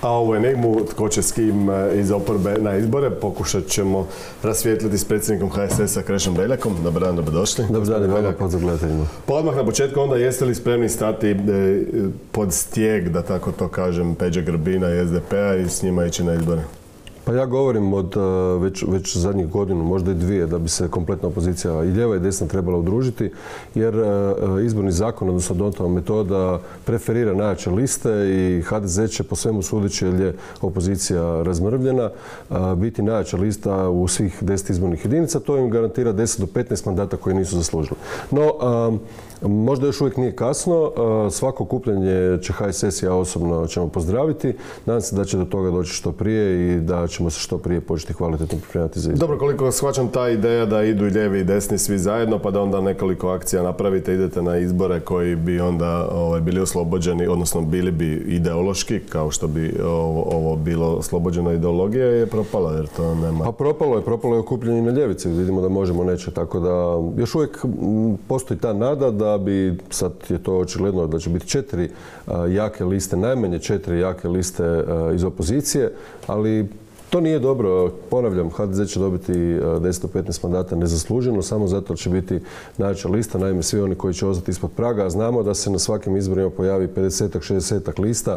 A ovu enigmu, tko će s kim iz oporbe na izbore, pokušat ćemo rasvijetliti s predsjednikom HSS-a Krešom Beljakom. Dobar dan, dobrodošli. Dobar dan, hvala pozdrav gledateljima. Pa odmah na početku onda, jeste li spremni stati pod stijeg, da tako to kažem, Peđe Grbina i SDP-a i s njima ići na izbore? Pa ja govorim od već zadnjih godinu, možda i dvije, da bi se kompletna opozicija i lijeva i desna trebala udružiti, jer izborni zakon, odnosno Dontova metoda, preferira najjače liste i HDZ će po svemu sudeći, jer je opozicija razmrvljena, biti najjača lista u svih 10 izbornih jedinica. To im garantira 10 do 15 mandata koji nisu zaslužili. No, možda još uvijek nije kasno. Svako okupljanje će HSS i ja osobno ćemo pozdraviti. Nadam se da će do toga doći što prije i da ćemo se što prije početi kvalitetno pripremati za izbor. Dobro, koliko shvaćam ta ideja da idu i lijevi i desni svi zajedno, pa da onda nekoliko akcija napravite, idete na izbore koji bi onda bili oslobođeni, odnosno bili bi ideološki, kao što bi ovo bilo oslobođena ideologija, je propala, jer to nema... Pa propalo je okupljanje na ljevici. Vidimo da možemo neće, tako da još uvijek postoji ta nada da bi, sad je to očigledno da će biti 4 jake liste, najmanje 4 jake liste iz opozicije, ali to nije dobro. Ponavljam, HDZ će dobiti 10 do 15 mandata nezasluženo, samo zato će biti najjača lista. Naime, svi oni koji će ostati ispod praga, a znamo da se na svakim izborima pojavi 50-ak, 60-ak lista,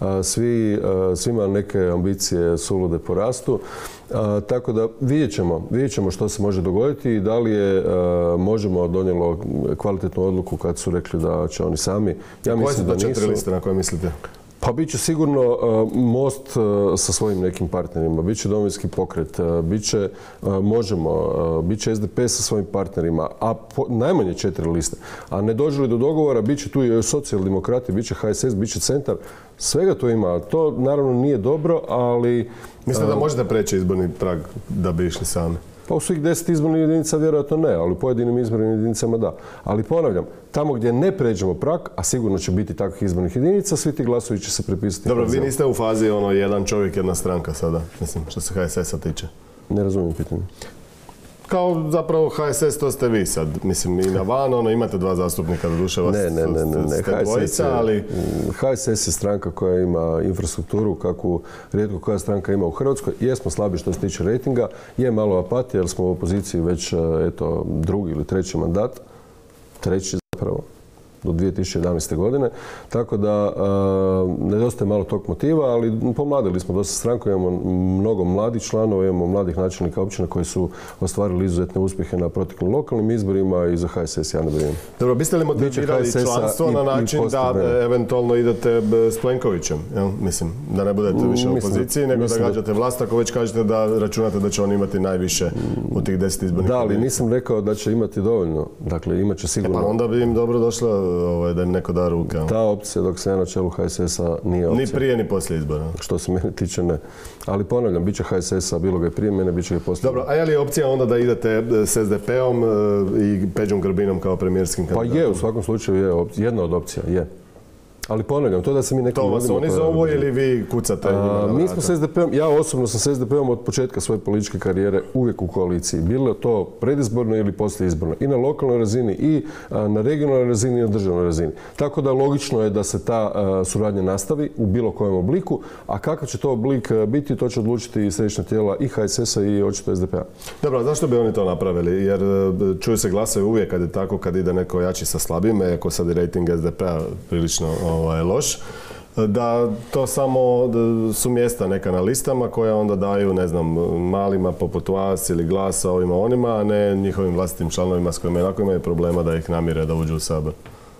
svima neke ambicije sulude porastu. Tako da vidjet ćemo što se može dogoditi i da li je možemo donijelo kvalitetnu odluku kad su rekli da će oni sami. Ja mislim da nisu. Koje su to 4 liste na koje mislite? Pa bit će sigurno Most sa svojim nekim partnerima, bit će Domovinski pokret, bit će Možemo, bit će SDP sa svojim partnerima, a najmanje 4 liste. A ne dođe li do dogovora, bit će tu i socijaldemokrati, bit će HSS, bit će Centar. Svega to ima. To naravno nije dobro, ali... Mislite da možete preći izborni prag da bi išli sami? Pa u svih 10 izbornih jedinica vjerojatno ne, ali u pojedinim izbornim jedinicama da. Ali ponavljam, tamo gdje ne pređemo prag, a sigurno će biti takvih izbornih jedinica, svi ti glasovi će se prepisati. Dobro, vi niste u fazi jedan čovjek, jedna stranka sada, mislim, što se HSS-a tiče. Ne razumijem pitanje. Kao zapravo HSS, to ste vi sad. Mislim, i na van, imate 2 zastupnika, doduše vas ste dvojica, ali... HSS je stranka koja ima infrastrukturu kakvu rijetko koja stranka ima u Hrvatskoj. Jesmo slabi što se tiče rejtinga, je malo apatija jer smo u opoziciji već, eto, 2. ili 3. mandat. 3. zapravo. Do 2011. godine, tako da nedostaje malo tog motiva, ali pomladili smo dosta stranku, imamo mnogo mladih članova, imamo mladih načelnika općina koji su ostvarili izuzetne uspjehe na proteklim lokalnim izborima i za HSS ja ne brinem. Dobro, biste li motivirali članstvo na način da eventualno idete s Plenkovićem? Mislim, da ne budete više u opoziciji, nego da gađate vlast, ako već kažete da računate da će on imati najviše u tih 10 izbornih. Da, ali nisam rekao da će imati dovoljno. Dakle, imat će sigurno... Pa onda bi im dobro došlo da im neko da ruke. Ta opcija dok se ja na čelu HSS-a nije opcija. Ni prije ni poslije izbora. Što se mene tiče ne. Ali ponavljam, bit će HSS-a, bilo ga je prije mene, bit će ga poslije. Dobro, a je li opcija onda da idete s SDP-om i Peđom Grbinom kao premijerskim kandidatom? Pa je, u svakom slučaju je jedna od opcija, je. Ali ponavljam, to da se mi nekim ljudima... To vas oni zovu ili vi kucate njima na vrata? Mi smo s SDP-om, ja osobno sam s SDP-om od početka svoje političke karijere uvijek u koaliciji. Bilo to predizborno ili poslijeizborno. I na lokalnoj razini, i na regionalnoj razini, i na državnoj razini. Tako da logično je da se ta suradnja nastavi u bilo kojem obliku, a kakav će to oblik biti, to će odlučiti i središnja tijela i HSS-a i očito SDP-a. Dobro, zašto bi oni to napravili? Jer čuju se glasovi uvijek kad je tako, kad ide neko jači sa slabime, ako sad je rating SDP-a prilično loš, da to samo su mjesta neka na listama koja onda daju, ne znam, malima poput vas ili glasa ovima onima, a ne njihovim vlastitim članovima s kojima jednako imaju problema da ih namire da uđu u Sabor.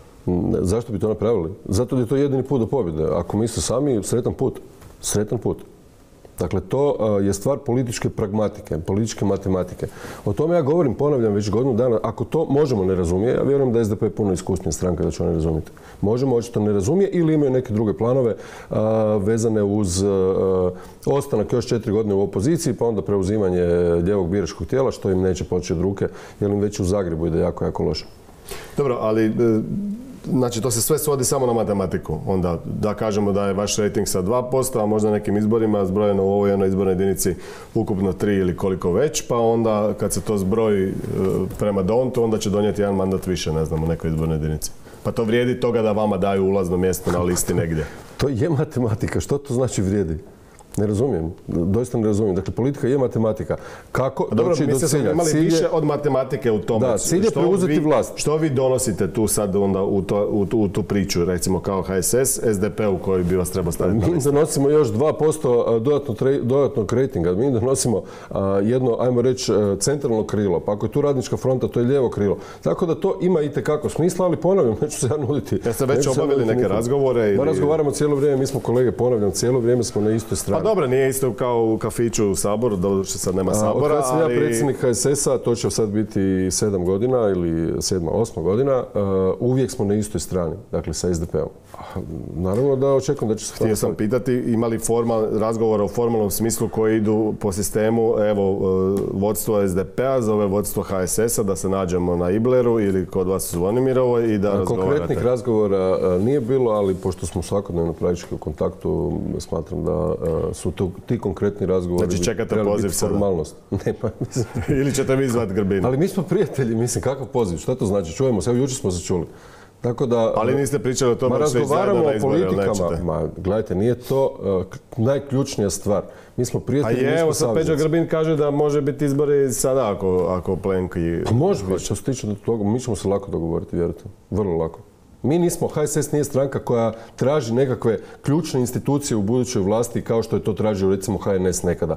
Zašto bi to napravili? Zato je to jedini put do pobjede. Ako misle sami, sretan put. Sretan put. Dakle, to je stvar političke pragmatike, političke matematike. O tome ja govorim, ponavljam, već godinu dana. Ako to Možemo ne razumije, ja vjerujem da je SDP puno iskusnija stranka da će oni razumjeti. Možemo očito ne razumije ili imaju neke druge planove vezane uz ostanak još 4 godine u opoziciji, pa onda preuzimanje lijevog biračkog tijela, što im neće poći od ruke, jer im već u Zagrebu ide jako, jako loše. Dobro, ali... Znači, to se sve svodi samo na matematiku. Onda da kažemo da je vaš rating sa 2%, a možda nekim izborima zbrojeno u ovoj jednoj izbornoj jedinici ukupno 3 ili koliko već, pa onda kad se to zbroji prema Dontu, onda će donijeti jedan mandat više, ne znam, u nekoj izbornoj jedinici. Pa to vrijedi toga da vama daju ulazno mjesto na listi negdje. To je matematika. Što to znači vrijedi? Ne razumijem. Doista ne razumijem. Dakle, politika je matematika. Kako doći do cilja? Dobro, imali više od matematike u tome. Da, cilj je preuzeti vlast. Što vi donosite tu sad onda u tu priču, recimo kao HSS, SDP u kojoj bi vas trebao staviti? Mi donosimo još 2% dodatnog rejtinga. Mi donosimo jedno, ajmo reći, centralno krilo. Pa ako je tu Radnička fronta, to je lijevo krilo. Tako da to ima itekako smisla, ali ponavljam, neću se ja nuditi. Jeste već obavili neke razgovore? Ma razgovaramo cijelo vrijeme, mi smo kolege, ponavljam, cijelo vrijeme smo na istoj strani. Dobro, nije isto kao u kafiću u Saboru, doduše sad nema Sabora, Od kad sam ja predsjednik HSS-a, to će sad biti 7 godina ili 7-8 godina, uvijek smo na istoj strani, dakle sa SDP-om. Naravno da očekujem da će se... Htio sam pitati, ima li razgovora u formalnom smislu koji idu po sistemu, evo, vodstvo SDP-a zove vodstvo HSS-a da se nađemo na Ibleru ili kod vas u Zvonimirovoj i da razgovarate? Konkretnih razgovora nije bilo, ali pošto smo svakodnevno praktički u kontaktu, smatram da su ti konkretni razgovori... Znači čekate poziv sada? Formalnost. Nema, mislim. Ili ćete vi zvati Grbina? Ali mi smo prijatelji, mislim, kakav poziv? Šta to znači? Čujemo se, evo jučer smo se čuli. Tako da... Ali niste pričali o tome da se razgovaramo o politikama. Ma, gledajte, nije to najključnija stvar. Mi smo prijatelji, mi smo evo sad saveznici. Peđa Grbin kaže da može biti izbori sada ako Plenko i... Pa može biti, što se tiče toga, mi ćemo se lako dogovoriti, vjerujte. Vrlo lako. Mi nismo, HSS nije stranka koja traži nekakve ključne institucije u budućoj vlasti kao što je to tražio recimo HNS nekada.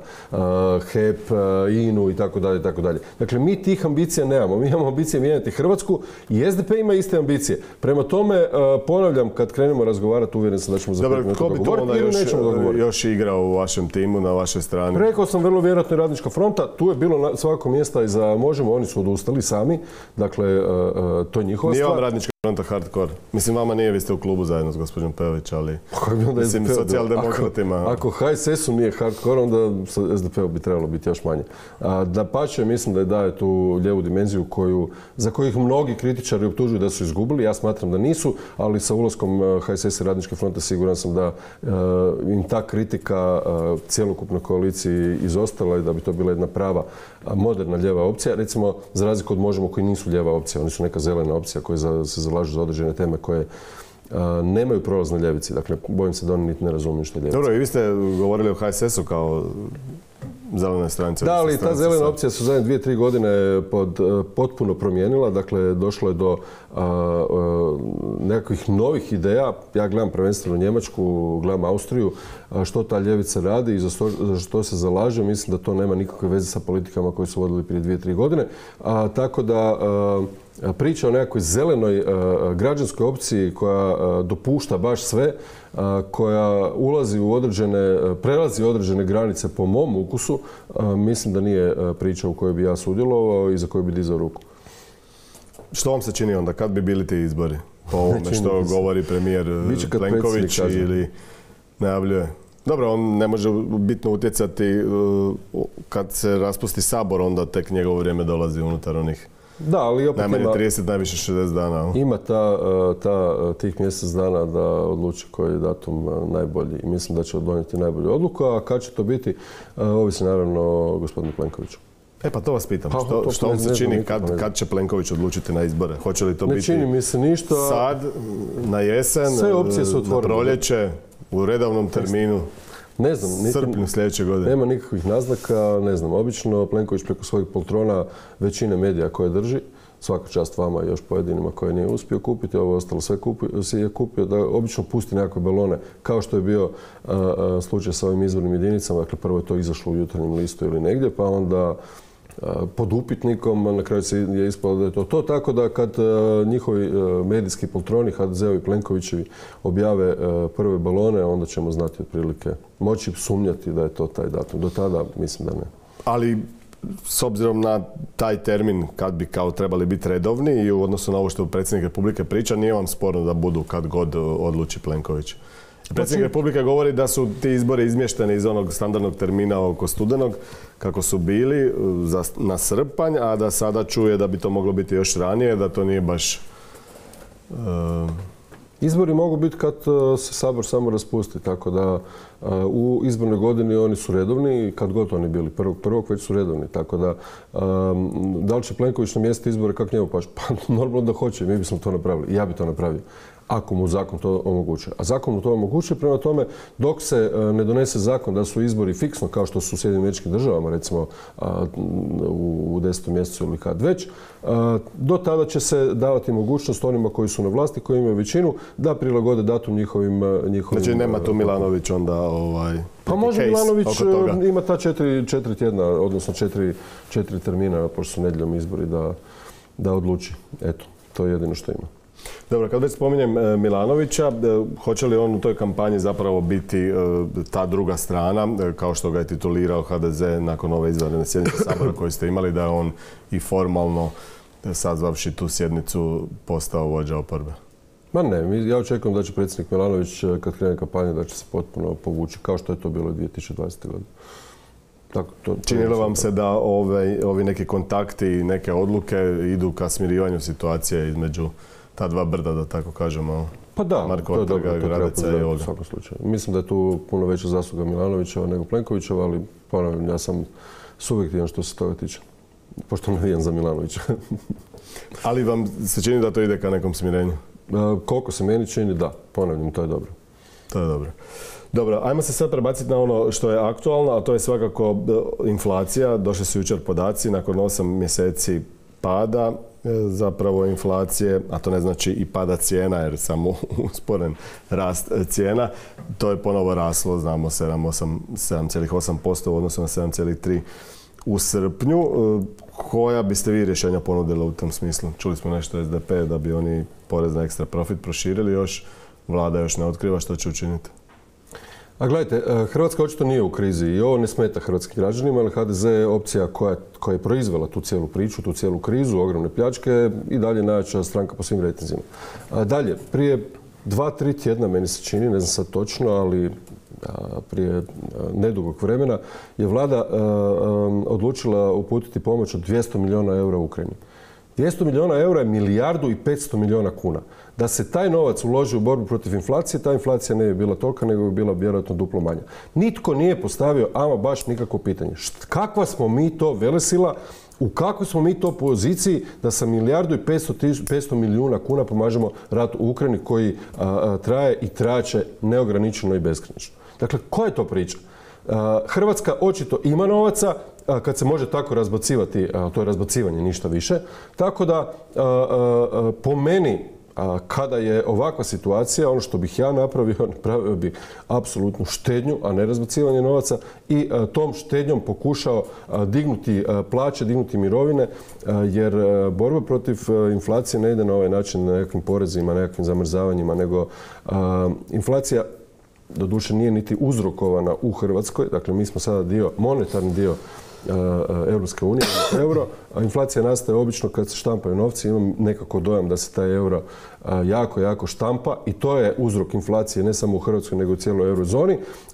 HEP, INU i tako dalje, i tako dalje. Dakle, mi tih ambicija nemamo. Mi imamo ambicije mijenjati Hrvatsku i SDP ima iste ambicije. Prema tome, ponavljam, kad krenemo razgovarati, uvjeren sam da ćemo za 5 minuta dogovoriti ili nećemo dogovoriti. Još igrao u vašem timu, na vašoj strani? Rekao sam vrlo vjerojatno i Radnička fronta. Tu je bilo svako mjesta i za Možemo, oni su odustali sami. Dakle, to je njihova stvar. Nije vam Radnička fronta hardcore? Mislim, vama nije, vi ste u klubu zajedno s gospođom Pejović, ali mislim socijaldemokratima. Ako HSS-u nije hardcore, onda SDP-u bi trebalo biti još manje. Dapače, mislim da je daje tu lijevu dimenziju za koju ih mnogi kritičari optužuju da su izgubili. Ja smatram da nisu, ali sa ulaskom HSS i Radničke fronte siguran sam da im ta kritika cjelokupnoj koaliciji izostala i da bi to bila jedna prava moderna lijeva opcija. Recimo, za razliku od Možemo koji nisu lijeva opcija, oni su neka zelena opcija koji se zalažu za određene teme koje nemaju prolaz na ljevici. Dakle, bojim se da oni niti ne razumiju što je ljevica. Dobro, i vi ste govorili o HSS-u kao zelene stranice. Da, ali ta zelena opcija su zadnje 2-3 godine potpuno promijenila. Dakle, došlo je do nekakvih novih ideja. Ja gledam prvenstveno Njemačku, gledam Austriju, što ta ljevica radi i za što se zalaže. Mislim da to nema nikakve veze sa politikama koje su vodili prije 2-3 godine. Tako da priča o nekakvoj zelenoj građanskoj opciji koja dopušta baš sve, koja prelazi određene granice po mom ukusu, mislim da nije priča u kojoj bi ja sudjelovao i za koju bi dizao ruku. Što vam se čini onda? Kad bi bili ti izbori? Po ovome što govori premijer Plenković ili najavljuje? Dobro, on ne može bitno utjecati kad se raspusti Sabor, onda tek njegovo vrijeme dolazi unutar onih da, ali opet najmanje 30, najviše 60 dana. Ima tih mjesec dana da odluči koji je datum najbolji i mislim da će donijeti najbolju odluku, a kad će to biti, ovisi naravno o gospodinu Plenkoviću. Pa to vas pitam, što vam se čini kad će Plenković odlučiti na izbore? Hoće li to biti čini mi se ništa. Sad, na jesen, sve opcije su na proljeće, u redovnom terminu? Ne znam, srpnju sljedeće godine. Nema nikakvih naznaka, ne znam. Obično Plenković preko svojih poltrona većine medija koje drži, svaka čast vama i još pojedinima koje nije uspio kupiti, ovo ostalo sve je kupio, da obično pusti nekakve balone, kao što je bio slučaj sa ovim izvornim jedinicama. Dakle, prvo je to izašlo u Jutarnjem listu ili negdje, pa onda pod upitnikom, na kraju se je ispalo da je to tako da kad njihovi medijski poltroni, HDZ-ovi i Plenkovićevi objave prve balone, onda ćemo znati otprilike, moći sumnjati da je to taj datum. Do tada mislim da ne. Ali s obzirom na taj termin kad bi kao trebali biti redovni i u odnosu na ovo što predsjednik Republike priča, nije vam sporno da budu kad god odluči Plenković? Predsjednik Republike govori da su ti izbori izmješteni iz onog standardnog termina oko studenog, kako su bili na srpanj, a da sada čuje da bi to moglo biti još ranije, da to nije baš... Izbori mogu biti kad se Sabor samo raspusti, tako da u izbornoj godini oni su redovni i kad god oni bili, 1.1. već su redovni, tako da li će Plenković namjestiti izbore kako njemu paše? Pa normalno da hoće, mi bismo to napravili, ja bi to napravio. ako mu zakon to omogućuje. A zakon mu to omogućuje, prema tome, dok se ne donese zakon da su izbori fiksno, kao što su u Sjedinjenim Američkim Državama, recimo u 10. mjesecu ili kad već, do tada će se davati mogućnost onima koji su na vlasti, koji imaju većinu, da prilagode datum njihovim... Znači nema tu Milanović onda pa može Milanović ima ta 4 tjedna, odnosno 4 termina, pošto su nedjeljom izbori, da odluči. Eto, to je jedino što ima. Dobro, kad već spominjem Milanovića, hoće li on u toj kampanji zapravo biti ta druga strana, kao što ga je titulirao HDZ nakon ove izvanredne sjednice Sabora koju ste imali, da je on i formalno, sazvavši tu sjednicu, postao vođa oporbe? Ma ne, ja očekujem da će predsjednik Milanović, kad krene kampanja, da će se potpuno povući, kao što je to bilo 2020. godine. Činilo vam se da ovi neki kontakti i neke odluke idu ka smirivanju situacije između ta dva brda, da tako kažemo? Pa da, Markova trga, Gradeca i Olga. U svakom slučaju. Mislim da je tu puno veća zasluga Milanovićeva nego Plenkovićeva, ali ponavljam, ja sam subjektivan što se toga tiče. Pošto navijam za Milanovića. Ali vam se čini da to ide ka nekom smirenju? Koliko se meni čini, da. Ponavljam, to je dobro. To je dobro. Dobro, ajmo se sad prebaciti na ono što je aktualno, a to je svakako inflacija. Došli su jučer podaci nakon 8 mjeseci pada zapravo inflacije, a to ne znači i pada cijena, jer samo usporen rast cijena. To je ponovo raslo, znamo, 7,8% u odnosu na 7,3% u srpnju. Koja biste vi rješenja ponudili u tom smislu? Čuli smo nešto SDP da bi oni porez na ekstra profit proširili još. Vlada još ne otkriva što će učiniti. A gledajte, Hrvatska očito nije u krizi i ovo ne smeta hrvatskim građanima, ali HDZ je opcija koja je proizvela tu cijelu priču, tu cijelu krizu, ogromne pljačke i dalje najjača stranka po svim rejtinzima. Dalje, prije 2-3 tjedna, meni se čini, ne znam sad točno, ali prije nedugog vremena je vlada odlučila uputiti pomoć od 200 milijuna eura u Ukrajini. 200 milijuna eura je 1,5 milijardi kuna. Da se taj novac uloži u borbu protiv inflacije, ta inflacija ne bi bila tolika, nego bi bila vjerojatno duplo manja. Nitko nije postavio ama baš nikakvo pitanje. Kakva smo mi to velesila, u kakvoj smo mi to poziciji da sa 1,5 milijuna kuna pomažemo rat u Ukrajini koji traje i trajaće neograničeno i beskrajno. Dakle, koja je to priča? Hrvatska očito ima novaca, kad se može tako razbacivati, to je razbacivanje, ništa više. Tako da, po meni, kada je ovakva situacija, ono što bih ja napravio bi apsolutnu štednju, a ne razbacivanje novaca i tom štednjom pokušao dignuti plaće, dignuti mirovine, jer borba protiv inflacije ne ide na ovaj način, na nekakvim porezima, nekakvim zamrzavanjima, nego inflacija doduše nije niti uzrokovana u Hrvatskoj, dakle mi smo sada monetarni dio Europske unije, euro, a inflacija nastaje obično kad se štampaju novci. Imam nekako dojam da se taj euro jako štampa i to je uzrok inflacije ne samo u Hrvatskoj nego u cijeloj eurozoni,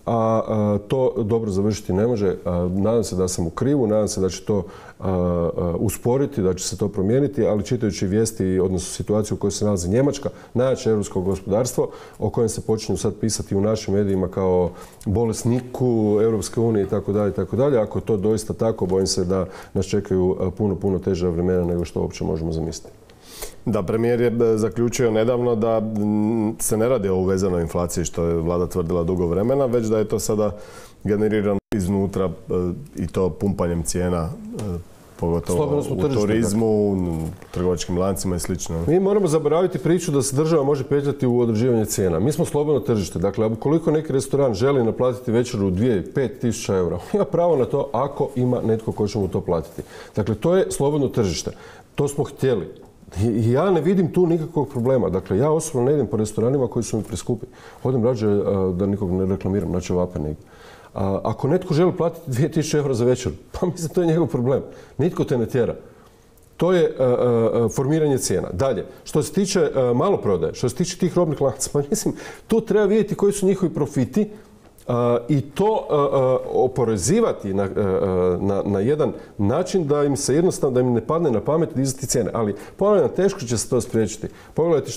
a to dobro završiti ne može. Nadam se da sam u krivu, nadam se da će to usporiti, da će se to promijeniti, ali čitajući vijesti, odnosno situaciju u kojoj se nalazi Njemačka, najjače europsko gospodarstvo, o kojem se počinju sad pisati u našim medijima kao bolesniku Europske unije itd. Ako je to doista tako, bojim se da nas čekaju puno teža vremena nego što uopće možemo zamisliti. Da, premijer je zaključio nedavno da se ne radi o uvezanoj inflaciji, što je vlada tvrdila dugo vremena, već da je to sada generirano iznutra i to pumpanjem cijena, pogotovo u turizmu, u trgovačkim lancima i sl. Mi moramo zaboraviti priču da se država može petljati u određivanje cijena. Mi smo slobodno tržište. Dakle, ukoliko neki restoran želi naplatiti večeru 2-5 tisuća eura, ima pravo na to ako ima netko ko će mu to platiti. Dakle, to je slobodno tržište. To smo htjeli. I ja ne vidim tu nikakvog problema. Dakle, ja osobno ne idem po restoranima koji su mi preskupi. Odem rađe, da nikog ne reklamiram, na ćevape negdje. Ako netko želi platiti 2000 eura za večer, pa mislim to je njegov problem. Nitko te ne tjera. To je formiranje cijena. Dalje, što se tiče maloprodaje, što se tiče tih robnih lanaca, pa mislim, tu treba vidjeti koji su njihovi profiti, i to oporezivati na jedan način da im se jednostavno, da im ne padne na pamet dizati cijene. Ali ponavljam, teško će se to spriječiti. Pogledajte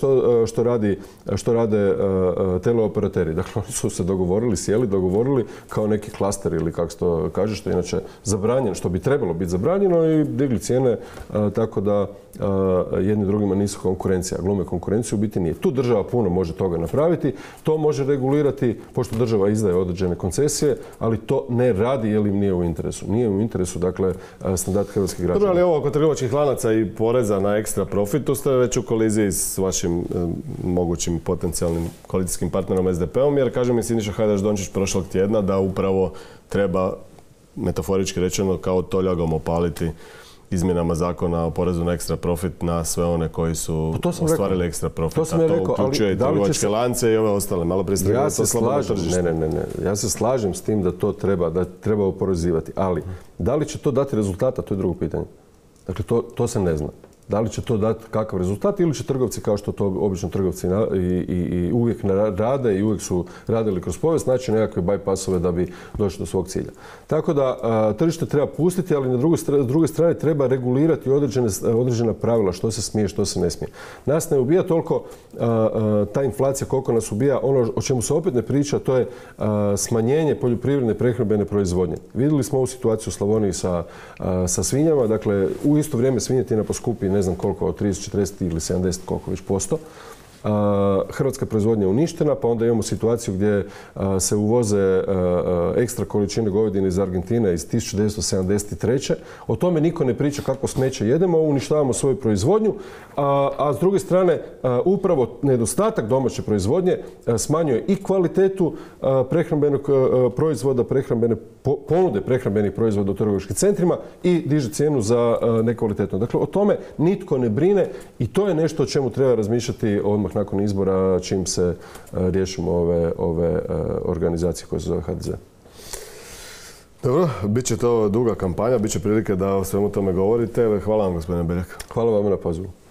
što rade teleoperateri. Dakle, oni su se dogovorili kao neki klaster ili kako se to kaže, što je inače zabranjeno, što bi trebalo biti zabranjeno i digli cijene tako da jedni drugima nisu konkurencija. Glume konkurenciju u biti nije. Tu država puno može toga napraviti, to može regulirati, pošto država izdaje određene koncesije, ali to ne radi jer im nije u interesu. Nije u interesu, dakle, standard hrvatskih građana. Dobro, ali ovo oko trgovačkih lanaca i poreza na ekstra profit, tu ste već u koliziji s vašim mogućim potencijalnim koalicijskim partnerom SDP-om, jer kaže mi Siniša Hajdaš Dončić prošlog tjedna da upravo treba, metaforički rečeno, kao toljagom opaliti izmjenama zakona o porezu na ekstra profit na sve one koji su ostvarili ekstra profit. To sam ja rekao, uključuje i trgovačke lance i ove ostale. Malo prije ste ja se slažem, ja se slažem s tim da to treba oporezivati, ali da li će to dati rezultata, to je drugo pitanje. Dakle, to se ne zna. Da li će to dati kakav rezultat ili će trgovci, kao što to obično trgovci i uvijek rade i uvijek su radili kroz povijest, naći nekakve bypassove da bi došli do svog cilja. Tako da tržište treba pustiti, ali na drugoj strani treba regulirati određena pravila, što se smije, što se ne smije. Nas ne ubija toliko ta inflacija koliko nas ubija. Ono o čemu se opet ne priča, to je smanjenje poljoprivredne prehrambene proizvodnje. Vidjeli smo ovu situaciju u Slavoniji sa svinjama, dakle u isto vrijeme svinjetina poskupi ne znam koliko, 30, 40 ili 70, koliko već posto. Hrvatska proizvodnja je uništena, pa onda imamo situaciju gdje se uvoze ekstra količine govedine iz Argentine iz 1973. O tome niko ne priča kako smeće jedemo, uništavamo svoju proizvodnju, a s druge strane upravo nedostatak domaće proizvodnje smanjuje i kvalitetu prehrambenog proizvoda, ponude prehrambenih proizvoda u trgovačkim centrima i diže cijenu za nekvalitetno. Dakle, o tome nitko ne brine i to je nešto o čemu treba razmišljati odmah nakon izbora čim se riješimo ove organizacije koje se zove HDZ. Dobro, bit će to duga kampanja, bit će prilike da o svemu tome govorite. Hvala vam, gospodine Beljak. Hvala vam na pozivu.